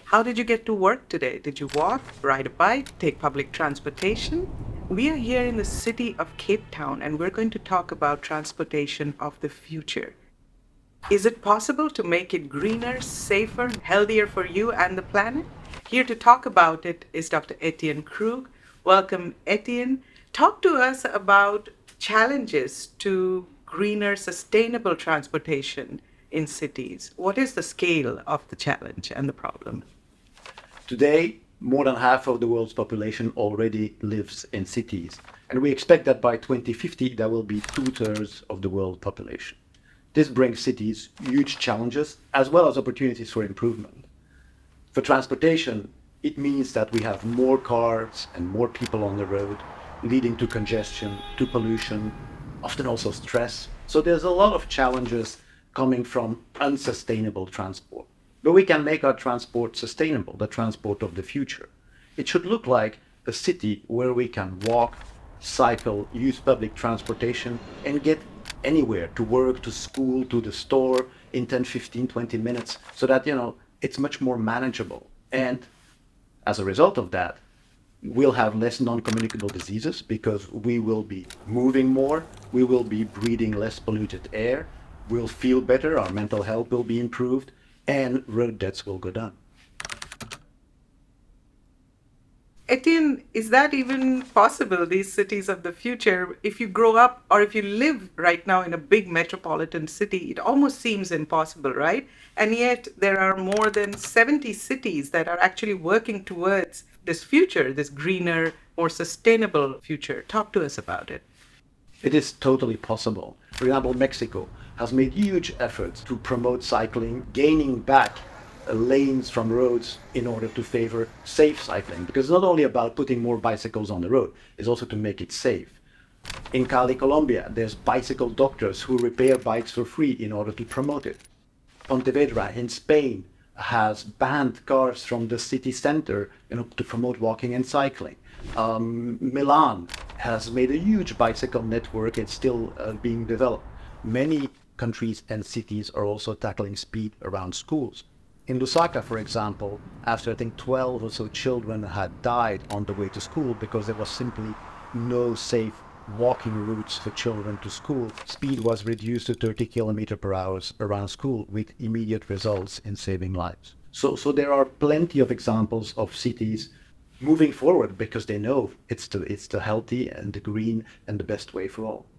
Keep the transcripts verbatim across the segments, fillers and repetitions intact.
How did you get to work today? Did you walk, ride a bike, take public transportation? We are here in the city of Cape Town, and we're going to talk about transportation of the future. Is it possible to make it greener, safer, healthier for you and the planet? Here to talk about it is Doctor Etienne Krug. Welcome, Etienne. Talk to us about challenges to greener, sustainable transportation in cities. What is the scale of the challenge and the problem? Today, more than half of the world's population already lives in cities, and we expect that by twenty fifty there will be two-thirds of the world population. This brings cities huge challenges as well as opportunities for improvement. For transportation, it means that we have more cars and more people on the road, leading to congestion, to pollution, often also stress. So there's a lot of challenges coming from unsustainable transport. But we can make our transport sustainable, the transport of the future. It should look like a city where we can walk, cycle, use public transportation, and get anywhere, to work, to school, to the store in ten, fifteen, twenty minutes, so that, you know, it's much more manageable. And as a result of that, we'll have less non-communicable diseases because we will be moving more, we will be breathing less polluted air, we'll feel better, our mental health will be improved, and road deaths will go down. Etienne, is that even possible, these cities of the future? If you grow up or if you live right now in a big metropolitan city, it almost seems impossible, right? And yet there are more than seventy cities that are actually working towards this future, this greener, more sustainable future. Talk to us about it. It is totally possible. For example, Mexico has made huge efforts to promote cycling, gaining back lanes from roads in order to favor safe cycling. Because it's not only about putting more bicycles on the road, it's also to make it safe. In Cali, Colombia, there's bicycle doctors who repair bikes for free in order to promote it. Pontevedra in Spain has banned cars from the city center, you know, to promote walking and cycling. Um, Milan has made a huge bicycle network. It's still uh, being developed. Many countries and cities are also tackling speed around schools. In Lusaka, for example, after I think twelve or so children had died on the way to school because there was simply no safe walking routes for children to school, speed was reduced to thirty kilometers per hour around school with immediate results in saving lives. So, so there are plenty of examples of cities moving forward because they know it's the, it's the healthy and the green and the best way for all.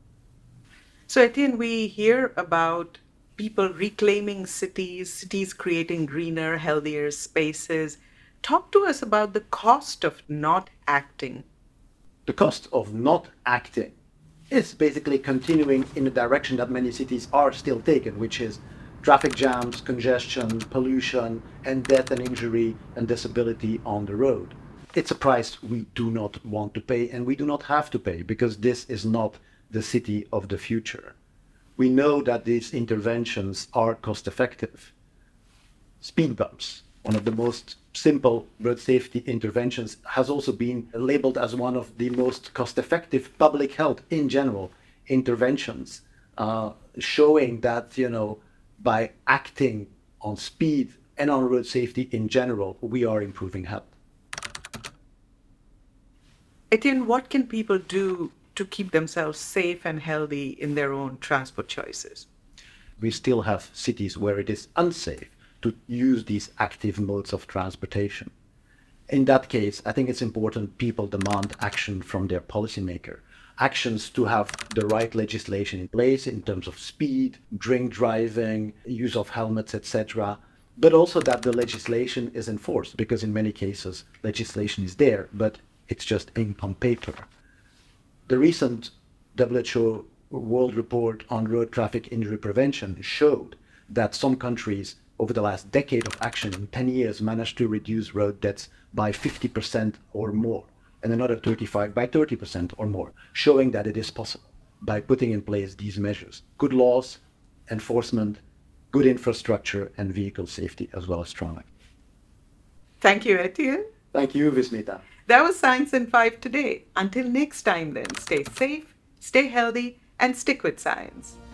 So Etienne, we hear about people reclaiming cities, cities creating greener, healthier spaces. Talk to us about the cost of not acting. The cost of not acting is basically continuing in the direction that many cities are still taking, which is traffic jams, congestion, pollution, and death and injury and disability on the road. It's a price we do not want to pay, and we do not have to pay, because this is not the city of the future. We know that these interventions are cost effective. Speed bumps, one of the most simple road safety interventions, has also been labeled as one of the most cost-effective public health in general interventions, uh, showing that, you know, by acting on speed and on road safety in general, we are improving health. Etienne, what can people do to keep themselves safe and healthy in their own transport choices? We still have cities where it is unsafe to use these active modes of transportation. In that case, I think it's important people demand action from their policymaker. Actions to have the right legislation in place in terms of speed, drink driving, use of helmets, et cetera. But also that the legislation is enforced, because in many cases legislation is there, but it's just ink on paper. The recent W H O World Report on Road Traffic Injury Prevention showed that some countries over the last decade of action in ten years managed to reduce road deaths by fifty percent or more, and another thirty-five by thirty percent or more, showing that it is possible by putting in place these measures. Good laws, enforcement, good infrastructure, and vehicle safety, as well as strong. Thank you, Etienne. Thank you, Vismita. That was Science in five today. Until next time then, stay safe, stay healthy, and stick with science.